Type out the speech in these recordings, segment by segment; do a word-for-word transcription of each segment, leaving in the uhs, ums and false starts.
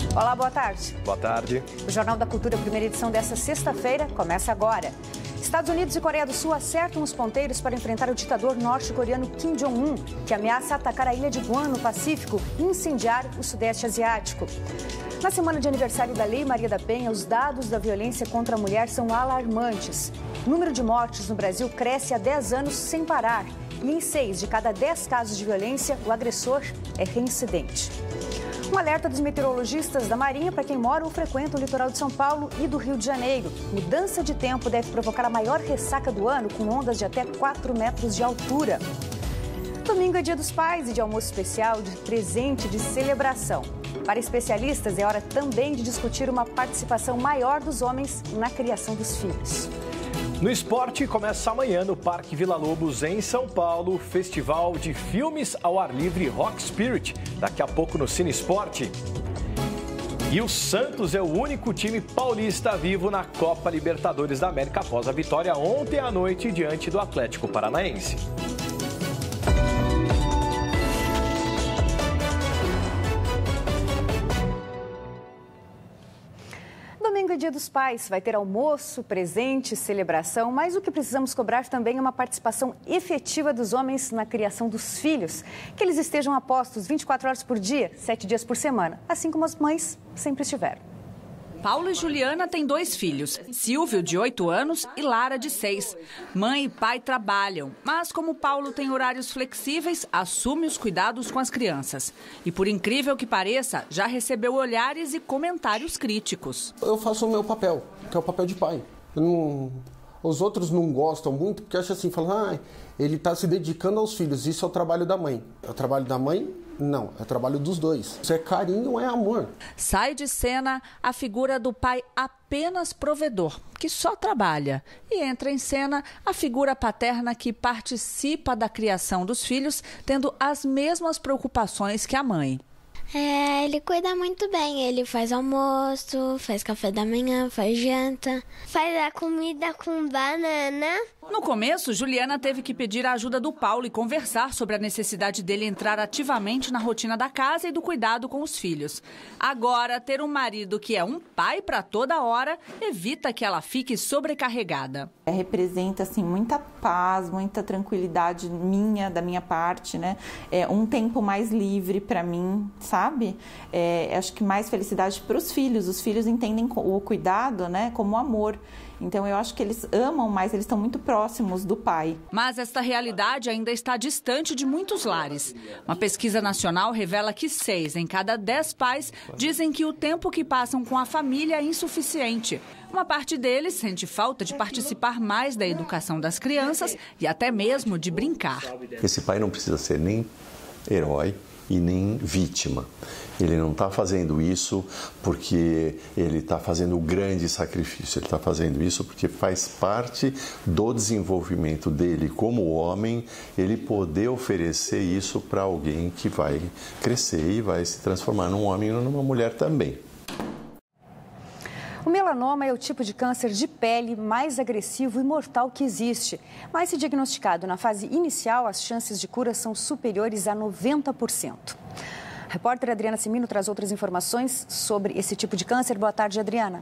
Olá, boa tarde. Boa tarde. O Jornal da Cultura, primeira edição dessa sexta-feira, começa agora. Estados Unidos e Coreia do Sul acertam os ponteiros para enfrentar o ditador norte-coreano Kim Jong-un, que ameaça atacar a ilha de Guam, no Pacífico, e incendiar o Sudeste Asiático. Na semana de aniversário da Lei Maria da Penha, os dados da violência contra a mulher são alarmantes. O número de mortes no Brasil cresce há dez anos sem parar. E em seis de cada dez casos de violência, o agressor é reincidente. Um alerta dos meteorologistas da Marinha para quem mora ou frequenta o litoral de São Paulo e do Rio de Janeiro. Mudança de tempo deve provocar a maior ressaca do ano, com ondas de até quatro metros de altura. Domingo é dia dos pais e de almoço especial, de presente, de celebração. Para especialistas, é hora também de discutir uma participação maior dos homens na criação dos filhos. No esporte, começa amanhã no Parque Vila Lobos, em São Paulo, o Festival de Filmes ao Ar Livre Rock Spirit. Daqui a pouco no Cine Esporte. E o Santos é o único time paulista vivo na Copa Libertadores da América após a vitória ontem à noite diante do Atlético Paranaense. Domingo é dia dos pais, vai ter almoço, presente, celebração, mas o que precisamos cobrar também é uma participação efetiva dos homens na criação dos filhos, que eles estejam a postos vinte e quatro horas por dia, sete dias por semana, assim como as mães sempre estiveram. Paulo e Juliana têm dois filhos, Silvio, de oito anos, e Lara, de seis. Mãe e pai trabalham, mas como Paulo tem horários flexíveis, assume os cuidados com as crianças. E por incrível que pareça, já recebeu olhares e comentários críticos. Eu faço o meu papel, que é o papel de pai. Eu não... Os outros não gostam muito, porque acham assim, falam, ah, ele está se dedicando aos filhos, isso é o trabalho da mãe. É o trabalho da mãe? Não, é o trabalho dos dois. Isso é carinho, é amor. Sai de cena a figura do pai apenas provedor, que só trabalha. E entra em cena a figura paterna que participa da criação dos filhos, tendo as mesmas preocupações que a mãe. É, ele cuida muito bem, ele faz almoço, faz café da manhã, faz janta, faz a comida com banana. No começo, Juliana teve que pedir a ajuda do Paulo e conversar sobre a necessidade dele entrar ativamente na rotina da casa e do cuidado com os filhos. Agora, ter um marido que é um pai para toda hora evita que ela fique sobrecarregada. É, representa assim, muita paz, muita tranquilidade minha, da minha parte, né? É um tempo mais livre para mim, sabe? Sabe? É, acho que mais felicidade para os filhos. Os filhos entendem o cuidado, né, como amor. Então, eu acho que eles amam mais, eles estão muito próximos do pai. Mas esta realidade ainda está distante de muitos lares. Uma pesquisa nacional revela que seis em cada dez pais dizem que o tempo que passam com a família é insuficiente. Uma parte deles sente falta de participar mais da educação das crianças e até mesmo de brincar. Esse pai não precisa ser nem herói e nem vítima. Ele não está fazendo isso porque ele está fazendo um grande sacrifício. Ele está fazendo isso porque faz parte do desenvolvimento dele como homem, ele poder oferecer isso para alguém que vai crescer e vai se transformar num homem ou numa mulher também. O melanoma é o tipo de câncer de pele mais agressivo e mortal que existe. Mas se diagnosticado na fase inicial, as chances de cura são superiores a noventa por cento. A repórter Adriana Simino traz outras informações sobre esse tipo de câncer. Boa tarde, Adriana.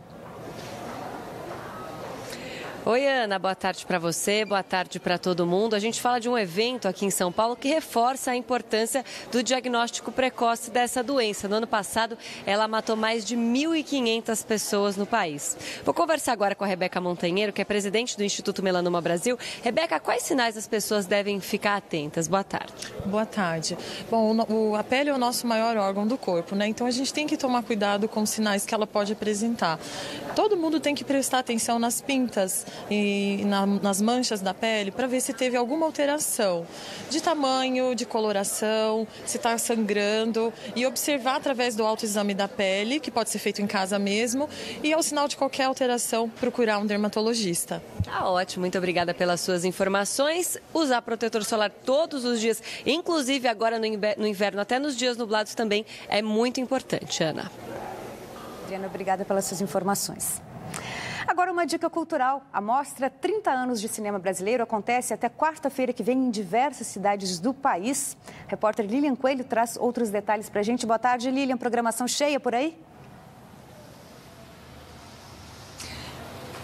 Oi, Ana, boa tarde para você, boa tarde para todo mundo. A gente fala de um evento aqui em São Paulo que reforça a importância do diagnóstico precoce dessa doença. No ano passado, ela matou mais de mil e quinhentas pessoas no país. Vou conversar agora com a Rebeca Montanheiro, que é presidente do Instituto Melanoma Brasil. Rebeca, quais sinais as pessoas devem ficar atentas? Boa tarde. Boa tarde. Bom, o, a pele é o nosso maior órgão do corpo, né? Então a gente tem que tomar cuidado com os sinais que ela pode apresentar. Todo mundo tem que prestar atenção nas pintas e na, nas manchas da pele para ver se teve alguma alteração de tamanho, de coloração, se está sangrando e observar através do autoexame da pele, que pode ser feito em casa mesmo, e ao sinal de qualquer alteração procurar um dermatologista. Tá ótimo, muito obrigada pelas suas informações. Usar protetor solar todos os dias, inclusive agora no inverno, até nos dias nublados também, é muito importante, Ana. Adriana, obrigada pelas suas informações. Agora uma dica cultural. A mostra trinta anos de cinema brasileiro acontece até quarta-feira que vem em diversas cidades do país. A repórter Lilian Coelho traz outros detalhes para a gente. Boa tarde, Lilian. Programação cheia por aí?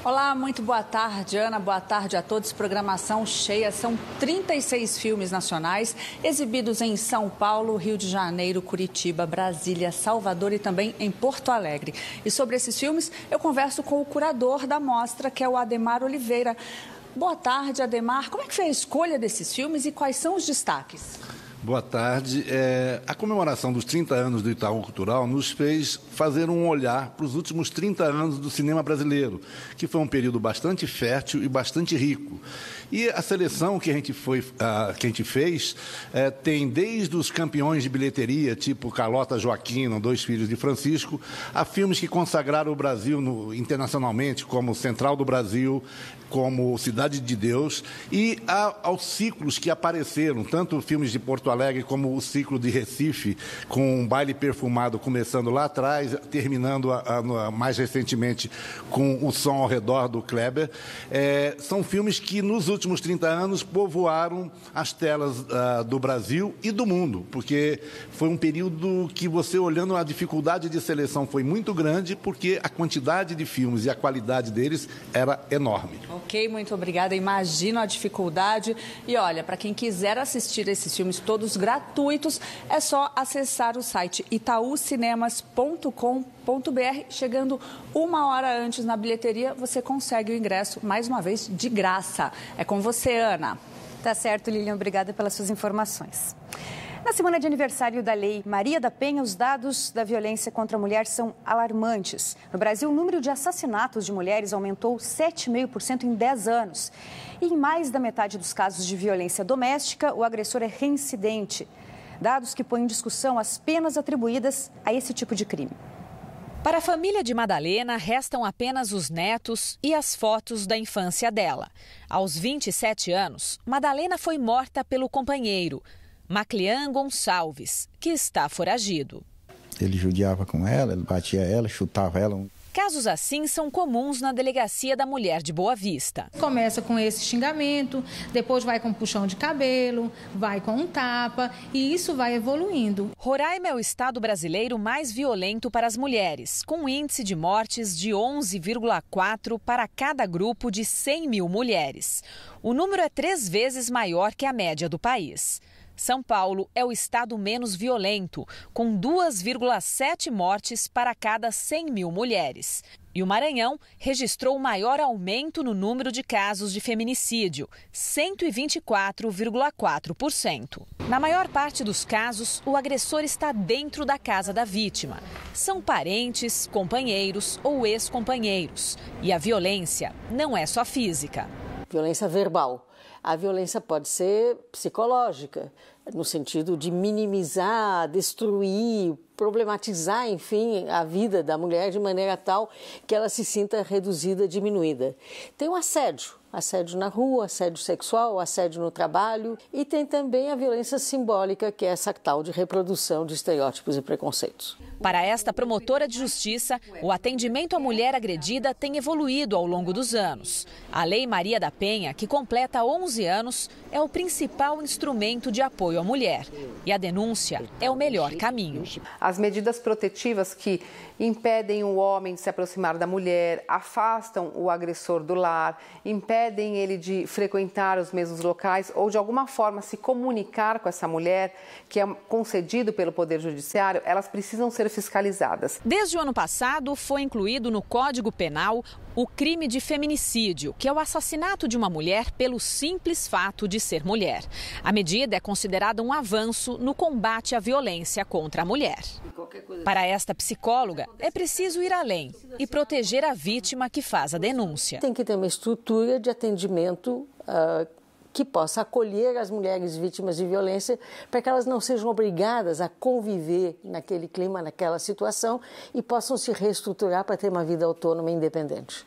Olá, muito boa tarde, Ana. Boa tarde a todos. Programação cheia. São trinta e seis filmes nacionais exibidos em São Paulo, Rio de Janeiro, Curitiba, Brasília, Salvador e também em Porto Alegre. E sobre esses filmes, eu converso com o curador da mostra, que é o Ademar Oliveira. Boa tarde, Ademar. Como é que foi a escolha desses filmes e quais são os destaques? Boa tarde. É, a comemoração dos trinta anos do Itaú Cultural nos fez fazer um olhar para os últimos trinta anos do cinema brasileiro, que foi um período bastante fértil e bastante rico. E a seleção que a gente, foi, uh, que a gente fez é, tem desde os campeões de bilheteria, tipo Carlota Joaquina, Dois Filhos de Francisco, a filmes que consagraram o Brasil no, internacionalmente, como Central do Brasil, como Cidade de Deus, e a, aos ciclos que apareceram, tanto filmes de Porto Alegre como o ciclo de Recife, com um baile perfumado começando lá atrás, terminando a, a, mais recentemente com o Som ao Redor do Kleber. É, são filmes que nos últimos trinta anos povoaram as telas uh, do Brasil e do mundo, porque foi um período que você olhando a dificuldade de seleção foi muito grande, porque a quantidade de filmes e a qualidade deles era enorme. Ok, muito obrigada. Imagino a dificuldade. E olha, para quem quiser assistir esses filmes todos gratuitos, é só acessar o site itaú cinemas ponto com ponto br. Chegando uma hora antes na bilheteria, você consegue o ingresso, mais uma vez, de graça. É com você, Ana. Tá certo, Lilian. Obrigada pelas suas informações. Na semana de aniversário da Lei Maria da Penha, os dados da violência contra a mulher são alarmantes. No Brasil, o número de assassinatos de mulheres aumentou sete vírgula cinco por cento em dez anos. E em mais da metade dos casos de violência doméstica, o agressor é reincidente. Dados que põem em discussão as penas atribuídas a esse tipo de crime. Para a família de Madalena, restam apenas os netos e as fotos da infância dela. Aos vinte e sete anos, Madalena foi morta pelo companheiro, Maclian Gonçalves, que está foragido. Ele judiava com ela, ele batia ela, chutava ela. Casos assim são comuns na Delegacia da Mulher de Boa Vista. Começa com esse xingamento, depois vai com um puxão de cabelo, vai com um tapa e isso vai evoluindo. Roraima é o estado brasileiro mais violento para as mulheres, com um índice de mortes de onze vírgula quatro para cada grupo de cem mil mulheres. O número é três vezes maior que a média do país. São Paulo é o estado menos violento, com duas vírgula sete mortes para cada cem mil mulheres. E o Maranhão registrou o maior aumento no número de casos de feminicídio, cento e vinte e quatro vírgula quatro por cento. Na maior parte dos casos, o agressor está dentro da casa da vítima. São parentes, companheiros ou ex-companheiros. E a violência não é só física. Violência verbal. A violência pode ser psicológica, no sentido de minimizar, destruir, problematizar, enfim, a vida da mulher de maneira tal que ela se sinta reduzida, diminuída. Tem o assédio, assédio na rua, assédio sexual, assédio no trabalho e tem também a violência simbólica, que é essa tal de reprodução de estereótipos e preconceitos. Para esta promotora de justiça, o atendimento à mulher agredida tem evoluído ao longo dos anos. A Lei Maria da Penha, que completa onze anos, é o principal instrumento de apoio à mulher. E a denúncia é o melhor caminho. As medidas protetivas que impedem o homem de se aproximar da mulher, afastam o agressor do lar, impedem ele de frequentar os mesmos locais ou de alguma forma se comunicar com essa mulher, que é concedido pelo Poder Judiciário, elas precisam ser fiscalizadas. Desde o ano passado, foi incluído no Código Penal o crime de feminicídio, que é o assassinato de uma mulher pelo simples fato de ser mulher. A medida é considerada um avanço no combate à violência contra a mulher. Para esta psicóloga, é preciso ir além e proteger a vítima que faz a denúncia. Tem que ter uma estrutura de atendimento uh, que possa acolher as mulheres vítimas de violência para que elas não sejam obrigadas a conviver naquele clima, naquela situação e possam se reestruturar para ter uma vida autônoma e independente.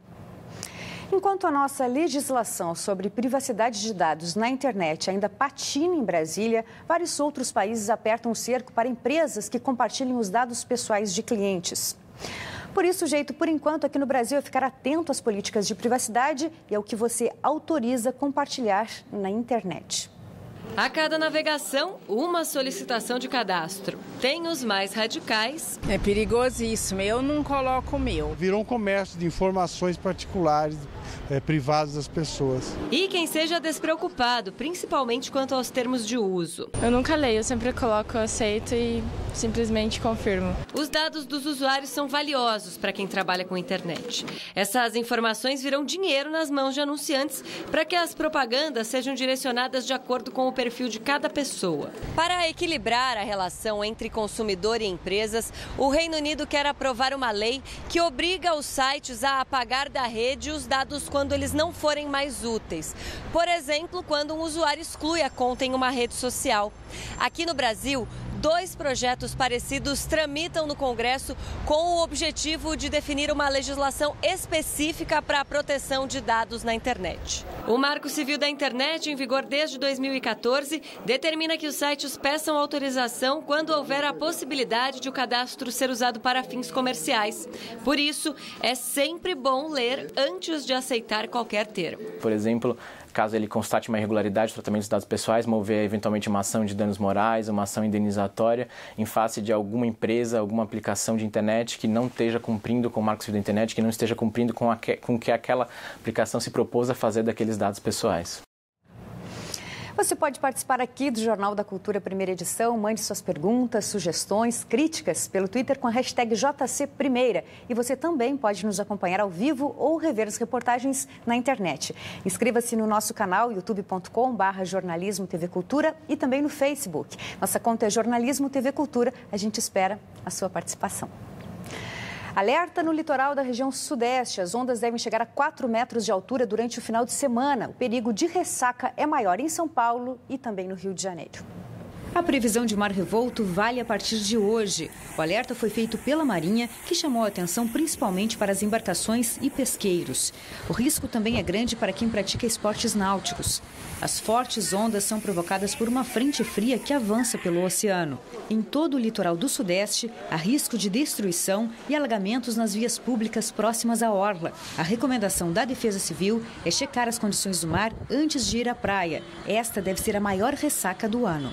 Enquanto a nossa legislação sobre privacidade de dados na internet ainda patina em Brasília, vários outros países apertam o cerco para empresas que compartilhem os dados pessoais de clientes. Por isso, o jeito, por enquanto, aqui no Brasil é ficar atento às políticas de privacidade e ao que você autoriza compartilhar na internet. A cada navegação, uma solicitação de cadastro. Tem os mais radicais. É perigosíssimo, eu não coloco o meu. Virou um comércio de informações particulares, é, privadas das pessoas. E quem seja despreocupado, principalmente quanto aos termos de uso. Eu nunca leio, eu sempre coloco aceito e simplesmente confirmo. Os dados dos usuários são valiosos para quem trabalha com internet. Essas informações viram dinheiro nas mãos de anunciantes para que as propagandas sejam direcionadas de acordo com o perfil de cada pessoa. Para equilibrar a relação entre consumidor e empresas, o Reino Unido quer aprovar uma lei que obriga os sites a apagar da rede os dados quando eles não forem mais úteis. Por exemplo, quando um usuário exclui a conta em uma rede social. Aqui no Brasil, dois projetos parecidos tramitam no Congresso com o objetivo de definir uma legislação específica para a proteção de dados na internet. O Marco Civil da Internet, em vigor desde dois mil e quatorze, determina que os sites peçam autorização quando houver a possibilidade de o cadastro ser usado para fins comerciais. Por isso, é sempre bom ler antes de aceitar qualquer termo. Por exemplo, caso ele constate uma irregularidade no tratamento dos dados pessoais, mover eventualmente uma ação de danos morais, uma ação indenizatória em face de alguma empresa, alguma aplicação de internet que não esteja cumprindo com o Marco Civil da Internet, que não esteja cumprindo com o com que aquela aplicação se propôs a fazer daqueles dados pessoais. Você pode participar aqui do Jornal da Cultura Primeira Edição. Mande suas perguntas, sugestões, críticas pelo Twitter com a hashtag J C Primeira. E você também pode nos acompanhar ao vivo ou rever as reportagens na internet. Inscreva-se no nosso canal youtube ponto com barra jornalismo T V Cultura e também no Facebook. Nossa conta é Jornalismo T V Cultura. A gente espera a sua participação. Alerta no litoral da região sudeste. As ondas devem chegar a quatro metros de altura durante o final de semana. O perigo de ressaca é maior em São Paulo e também no Rio de Janeiro. A previsão de mar revolto vale a partir de hoje. O alerta foi feito pela Marinha, que chamou a atenção principalmente para as embarcações e pesqueiros. O risco também é grande para quem pratica esportes náuticos. As fortes ondas são provocadas por uma frente fria que avança pelo oceano. Em todo o litoral do Sudeste, há risco de destruição e alagamentos nas vias públicas próximas à orla. A recomendação da Defesa Civil é checar as condições do mar antes de ir à praia. Esta deve ser a maior ressaca do ano.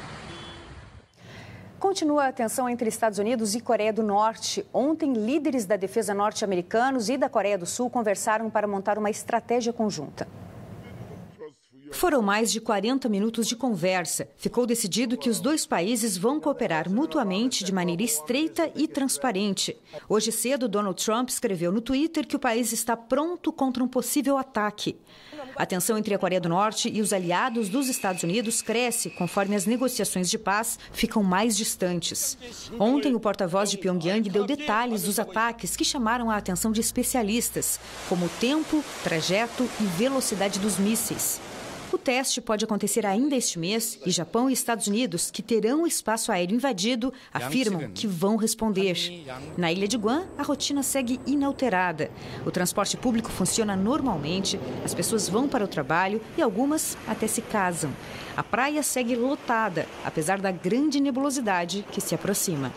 Continua a tensão entre Estados Unidos e Coreia do Norte. Ontem, líderes da defesa norte-americanos e da Coreia do Sul conversaram para montar uma estratégia conjunta. Foram mais de quarenta minutos de conversa. Ficou decidido que os dois países vão cooperar mutuamente de maneira estreita e transparente. Hoje cedo, Donald Trump escreveu no Twitter que o país está pronto contra um possível ataque. A tensão entre a Coreia do Norte e os aliados dos Estados Unidos cresce conforme as negociações de paz ficam mais distantes. Ontem, o porta-voz de Pyongyang deu detalhes dos ataques que chamaram a atenção de especialistas, como o tempo, trajeto e velocidade dos mísseis. O teste pode acontecer ainda este mês e Japão e Estados Unidos, que terão o espaço aéreo invadido, afirmam que vão responder. Na ilha de Guam, a rotina segue inalterada. O transporte público funciona normalmente, as pessoas vão para o trabalho e algumas até se casam. A praia segue lotada, apesar da grande nebulosidade que se aproxima.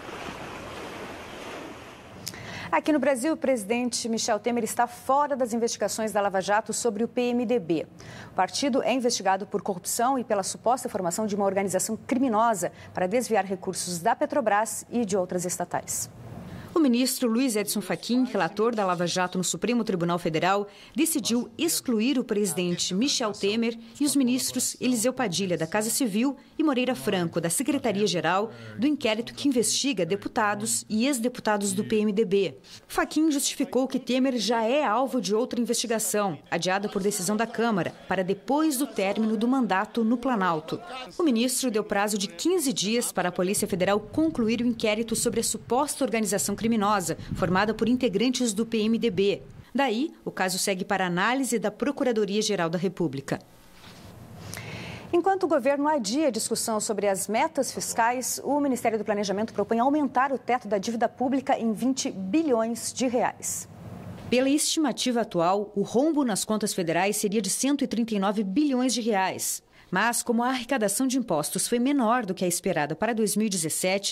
Aqui no Brasil, o presidente Michel Temer está fora das investigações da Lava Jato sobre o P M D B. O partido é investigado por corrupção e pela suposta formação de uma organização criminosa para desviar recursos da Petrobras e de outras estatais. O ministro Luiz Edson Fachin, relator da Lava Jato no Supremo Tribunal Federal, decidiu excluir o presidente Michel Temer e os ministros Eliseu Padilha, da Casa Civil, e Moreira Franco, da Secretaria-Geral, do inquérito que investiga deputados e ex-deputados do P M D B. Fachin justificou que Temer já é alvo de outra investigação, adiada por decisão da Câmara, para depois do término do mandato no Planalto. O ministro deu prazo de quinze dias para a Polícia Federal concluir o inquérito sobre a suposta organização criminosa, formada por integrantes do P M D B. Daí, o caso segue para análise da Procuradoria-Geral da República. Enquanto o governo adia a discussão sobre as metas fiscais, o Ministério do Planejamento propõe aumentar o teto da dívida pública em vinte bilhões de reais. Pela estimativa atual, o rombo nas contas federais seria de cento e trinta e nove bilhões de reais. Mas, como a arrecadação de impostos foi menor do que a esperada para dois mil e dezessete,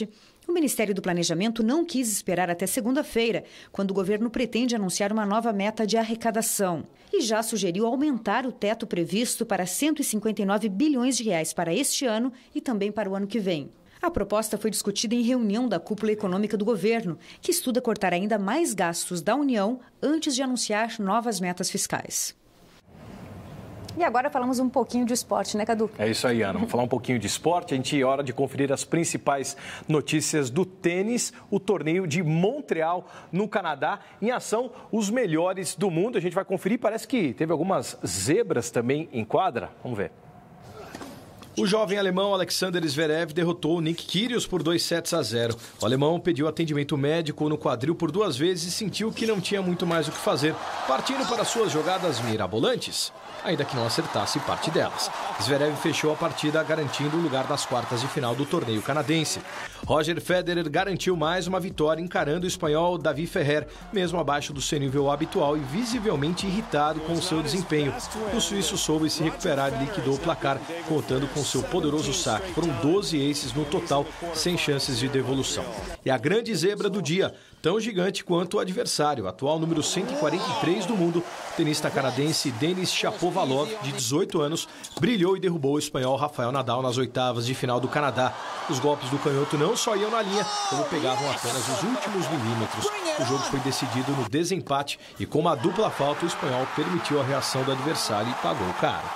O Ministério do Planejamento não quis esperar até segunda-feira, quando o governo pretende anunciar uma nova meta de arrecadação. E já sugeriu aumentar o teto previsto para cento e cinquenta e nove bilhões de reais para este ano e também para o ano que vem. A proposta foi discutida em reunião da cúpula econômica do governo, que estuda cortar ainda mais gastos da União antes de anunciar novas metas fiscais. E agora falamos um pouquinho de esporte, né, Cadu? É isso aí, Ana. Vamos falar um pouquinho de esporte. A gente é hora de conferir as principais notícias do tênis, o torneio de Montreal, no Canadá. Em ação, os melhores do mundo. A gente vai conferir. Parece que teve algumas zebras também em quadra. Vamos ver. O jovem alemão Alexander Zverev derrotou o Nick Kyrgios por dois sets a zero. O alemão pediu atendimento médico no quadril por duas vezes e sentiu que não tinha muito mais o que fazer, partindo para suas jogadas mirabolantes, ainda que não acertasse parte delas. Zverev fechou a partida garantindo o lugar das quartas de final do torneio canadense. Roger Federer garantiu mais uma vitória encarando o espanhol David Ferrer, mesmo abaixo do seu nível habitual e visivelmente irritado com o seu desempenho. O suíço soube se recuperar e liquidou o placar, contando com seu poderoso saque. Foram doze aces no total, sem chances de devolução. E a grande zebra do dia, tão gigante quanto o adversário, atual número cento e quarenta e três do mundo, o tenista canadense Denis Shapovalov, de dezoito anos, brilhou e derrubou o espanhol Rafael Nadal nas oitavas de final do Canadá. Os golpes do canhoto não só iam na linha, como pegavam apenas os últimos milímetros. O jogo foi decidido no desempate e com uma dupla falta, o espanhol permitiu a reação do adversário e pagou caro.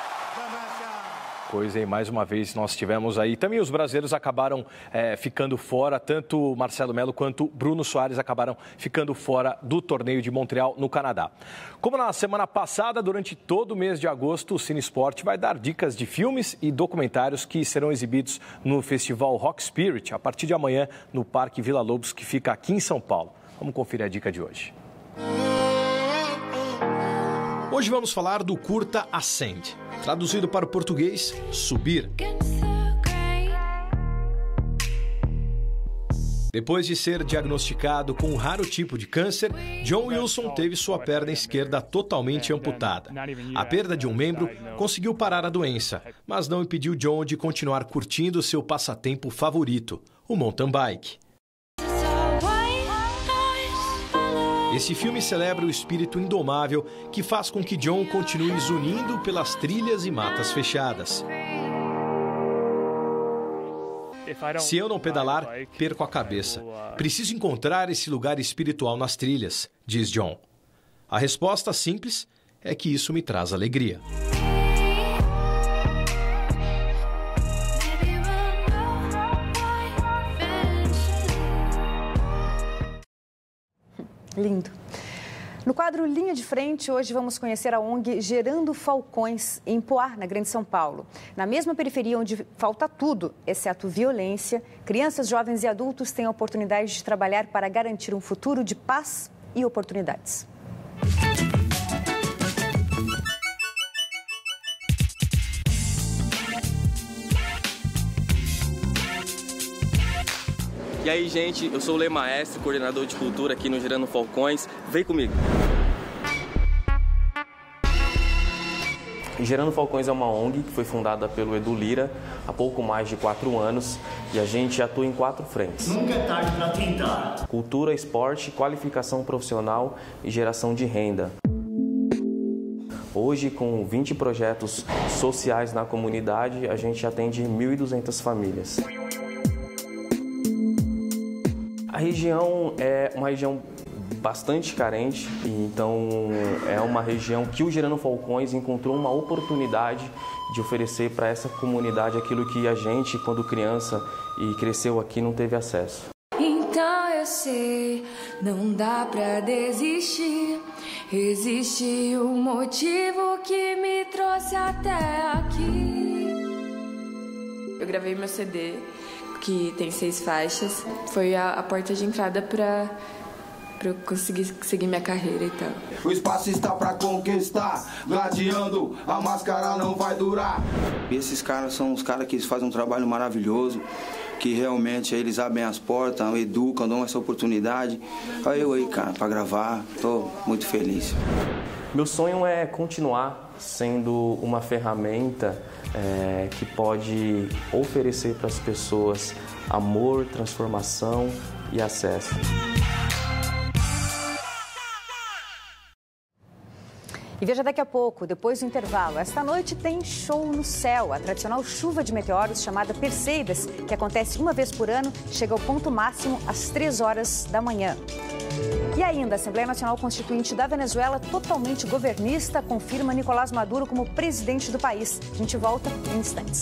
Pois é, mais uma vez nós tivemos aí. Também os brasileiros acabaram é, ficando fora, tanto Marcelo Melo quanto Bruno Soares acabaram ficando fora do torneio de Montreal, no Canadá. Como na semana passada, durante todo o mês de agosto, o Cine Esporte vai dar dicas de filmes e documentários que serão exibidos no Festival Rock Spirit, a partir de amanhã, no Parque Vila Lobos, que fica aqui em São Paulo. Vamos conferir a dica de hoje. Hoje vamos falar do curta Ascend, traduzido para o português, Subir. Depois de ser diagnosticado com um raro tipo de câncer, John Wilson teve sua perna esquerda totalmente amputada. A perda de um membro conseguiu parar a doença, mas não impediu John de continuar curtindo seu passatempo favorito, o mountain bike. Esse filme celebra o espírito indomável que faz com que John continue zunindo pelas trilhas e matas fechadas. Se eu não pedalar, perco a cabeça. Preciso encontrar esse lugar espiritual nas trilhas, diz John. A resposta simples é que isso me traz alegria. Lindo. No quadro Linha de Frente, hoje vamos conhecer a ONG Gerando Falcões, em Poá, na Grande São Paulo. Na mesma periferia onde falta tudo, exceto violência, crianças, jovens e adultos têm a oportunidade de trabalhar para garantir um futuro de paz e oportunidades. E aí, gente, eu sou o Lê Maestro, coordenador de cultura aqui no Gerando Falcões. Vem comigo! Gerando Falcões é uma ONG que foi fundada pelo Edu Lira há pouco mais de quatro anos e a gente atua em quatro frentes. Nunca é tarde para tentar. Cultura, esporte, qualificação profissional e geração de renda. Hoje, com vinte projetos sociais na comunidade, a gente atende mil e duzentas famílias. A região é uma região bastante carente, então é uma região que o Gerando Falcões encontrou uma oportunidade de oferecer para essa comunidade aquilo que a gente, quando criança e cresceu aqui, não teve acesso. Então eu sei, não dá pra desistir, existe um motivo que me trouxe até aqui. Eu gravei meu C D, que tem seis faixas, foi a, a porta de entrada para para eu conseguir seguir minha carreira e tal. O espaço está para conquistar, gladiando, a máscara não vai durar. E esses caras são os caras que fazem um trabalho maravilhoso, que realmente eles abrem as portas, educam, dão essa oportunidade. Olha eu aí, cara, para gravar, tô muito feliz. Meu sonho é continuar sendo uma ferramenta é, que pode oferecer para as pessoas amor, transformação e acesso. E veja daqui a pouco, depois do intervalo, esta noite tem show no céu. A tradicional chuva de meteoros chamada Perseidas, que acontece uma vez por ano, chega ao ponto máximo às três horas da manhã. E ainda, a Assembleia Nacional Constituinte da Venezuela, totalmente governista, confirma Nicolás Maduro como presidente do país. A gente volta em instantes.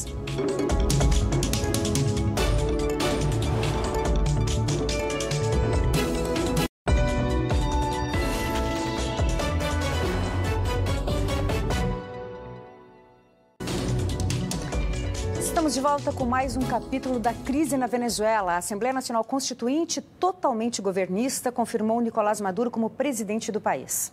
Estamos de volta com mais um capítulo da crise na Venezuela. A Assembleia Nacional Constituinte, totalmente governista, confirmou Nicolás Maduro como presidente do país.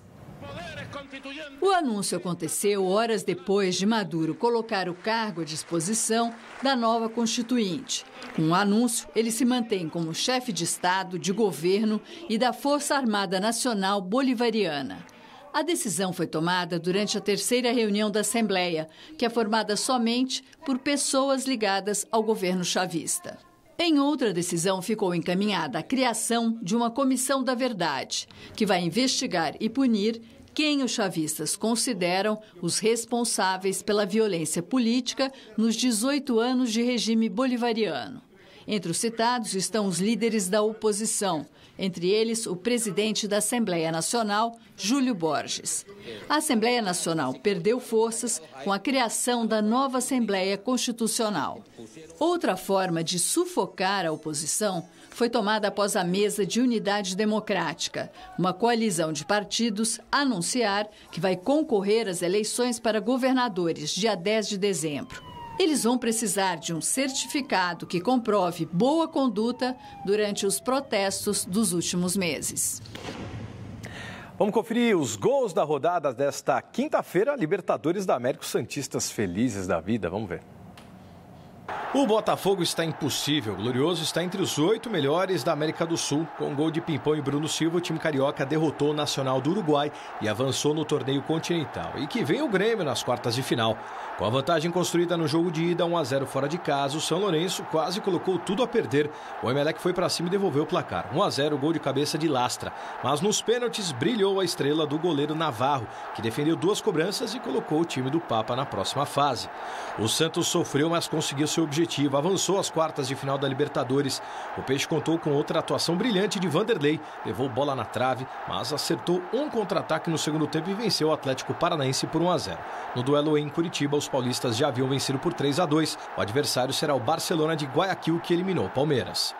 O anúncio aconteceu horas depois de Maduro colocar o cargo à disposição da nova Constituinte. Com o anúncio, ele se mantém como chefe de Estado, de governo e da Força Armada Nacional Bolivariana. A decisão foi tomada durante a terceira reunião da Assembleia, que é formada somente por pessoas ligadas ao governo chavista. Em outra decisão, ficou encaminhada a criação de uma Comissão da Verdade, que vai investigar e punir quem os chavistas consideram os responsáveis pela violência política nos dezoito anos de regime bolivariano. Entre os citados estão os líderes da oposição, entre eles o presidente da Assembleia Nacional, Júlio Borges. A Assembleia Nacional perdeu forças com a criação da nova Assembleia Constitucional. Outra forma de sufocar a oposição foi tomada após a Mesa de Unidade Democrática, uma coalizão de partidos, anunciar que vai concorrer às eleições para governadores dia dez de dezembro. Eles vão precisar de um certificado que comprove boa conduta durante os protestos dos últimos meses. Vamos conferir os gols da rodada desta quinta-feira. Libertadores da América, os santistas felizes da vida. Vamos ver. O Botafogo está impossível. O Glorioso está entre os oito melhores da América do Sul. Com um gol de Pimpão e Bruno Silva, o time carioca derrotou o Nacional do Uruguai e avançou no torneio continental. E que vem o Grêmio nas quartas de final. Com a vantagem construída no jogo de ida, um a zero fora de casa, o São Lourenço quase colocou tudo a perder. O Emelec foi para cima e devolveu o placar. um a zero, gol de cabeça de Lastra. Mas nos pênaltis brilhou a estrela do goleiro Navarro, que defendeu duas cobranças e colocou o time do Papa na próxima fase. O Santos sofreu, mas conseguiu seu objetivo. Avançou às quartas de final da Libertadores. O Peixe contou com outra atuação brilhante de Vanderlei. Levou bola na trave, mas acertou um contra-ataque no segundo tempo e venceu o Atlético Paranaense por um a zero. No duelo em Curitiba, os paulistas já haviam vencido por três a dois. O adversário será o Barcelona de Guayaquil, que eliminou o Palmeiras.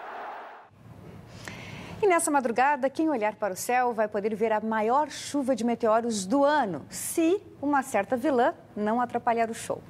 E nessa madrugada, quem olhar para o céu vai poder ver a maior chuva de meteoros do ano, se uma certa vilã não atrapalhar o show.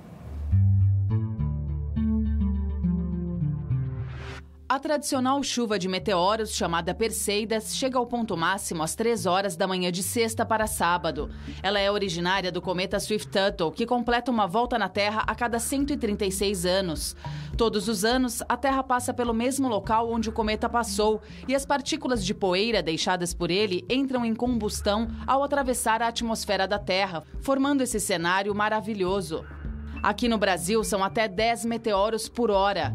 A tradicional chuva de meteoros, chamada Perseidas, chega ao ponto máximo às três horas da manhã de sexta para sábado. Ela é originária do cometa Swift-Tuttle, que completa uma volta na Terra a cada cento e trinta e seis anos. Todos os anos, a Terra passa pelo mesmo local onde o cometa passou e as partículas de poeira deixadas por ele entram em combustão ao atravessar a atmosfera da Terra, formando esse cenário maravilhoso. Aqui no Brasil, são até dez meteoros por hora.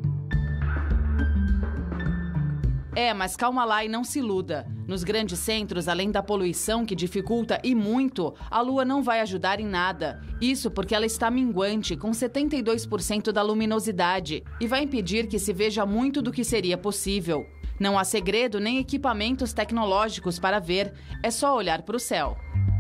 É, mas calma lá e não se iluda. Nos grandes centros, além da poluição que dificulta e muito, a Lua não vai ajudar em nada. Isso porque ela está minguante, com setenta e dois por cento da luminosidade, e vai impedir que se veja muito do que seria possível. Não há segredo nem equipamentos tecnológicos para ver, é só olhar para o céu.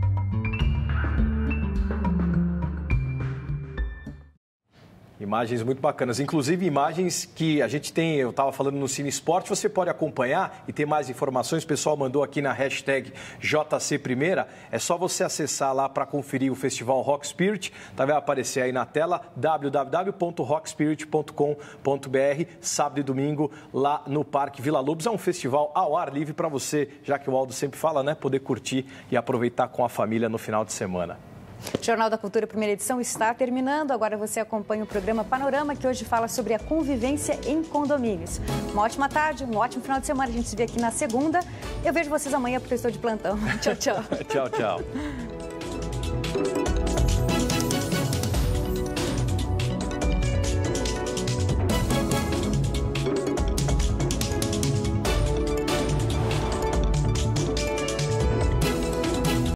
Imagens muito bacanas, inclusive imagens que a gente tem, eu estava falando no Cine Esporte, você pode acompanhar e ter mais informações, o pessoal mandou aqui na hashtag J C Primeira, é só você acessar lá para conferir o Festival Rock Spirit, tá, vai aparecer aí na tela, w w w ponto rock spirit ponto com ponto b r, sábado e domingo lá no Parque Vila Lobos, é um festival ao ar livre para você, já que o Aldo sempre fala, né, poder curtir e aproveitar com a família no final de semana. O Jornal da Cultura, primeira edição, está terminando. Agora você acompanha o programa Panorama, que hoje fala sobre a convivência em condomínios. Uma ótima tarde, um ótimo final de semana. A gente se vê aqui na segunda. Eu vejo vocês amanhã porque eu estou de plantão. Tchau, tchau. Tchau, tchau.